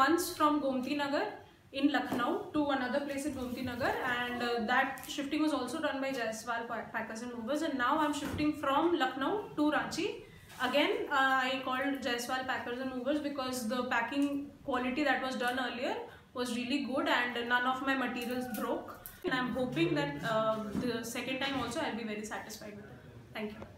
once from Gomti Nagar in Lucknow to another place in Gomti Nagar, and that shifting was also done by Jaiswal Packers and Movers, and now I'm shifting from Lucknow to Ranchi. Again, I called Jaiswal Packers and Movers because the packing quality that was done earlier was really good and none of my materials broke. And I'm hoping that the second time also I'll be very satisfied with it. Thank you.